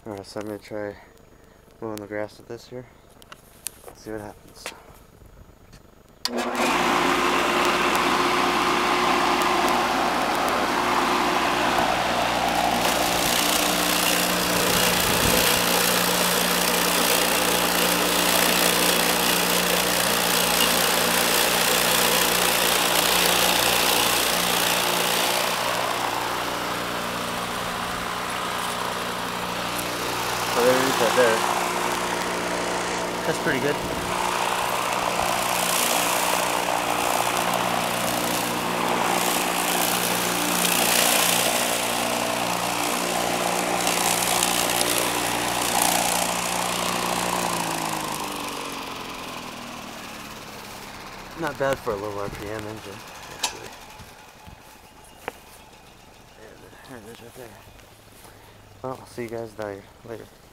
Alright, so I'm going to try mowing the grass with this here. See what happens. So there it is right there. That's pretty good. Not bad for a low RPM engine, actually. There it is right there. Well, I'll see you guys later.